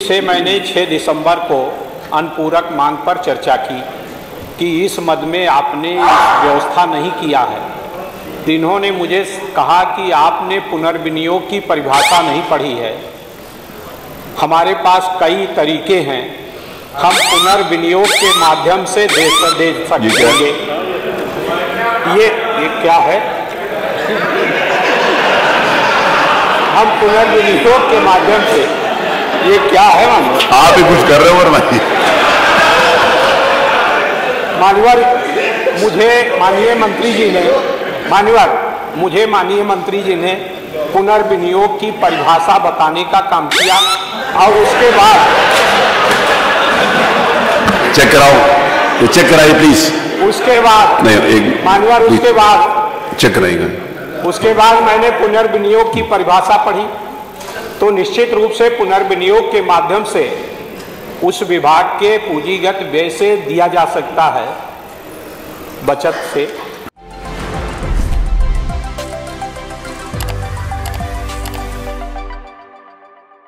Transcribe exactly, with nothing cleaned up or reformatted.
से मैंने छह दिसंबर को अनुपूरक मांग पर चर्चा की कि इस मद में आपने व्यवस्था नहीं किया है। इन्होंने मुझे कहा कि आपने पुनर्विनियोग की परिभाषा नहीं पढ़ी है। हमारे पास कई तरीके हैं, हम पुनर्विनियोग के माध्यम से दे, दे सकते हैं। ये ये क्या है? हम पुनर्विनियोग के माध्यम से, ये क्या है मानव? आप ही कुछ कर रहे हो और नहीं। मान्यवर, मुझे माननीय मंत्री जी ने मान्यवर मुझे माननीय मंत्री जी ने पुनर्विनियोग की परिभाषा बताने का काम किया और उसके बाद चेक कराओ, ये चेक कराइए प्लीज। उसके बाद नहीं एक मान्यवर उसके बाद चेक कराइएगा। उसके बाद मैंने पुनर्विनियोग की परिभाषा पढ़ी तो निश्चित रूप से पुनर्विनियोग के माध्यम से उस विभाग के पूंजीगत व्यय से दिया जा सकता है, बचत से।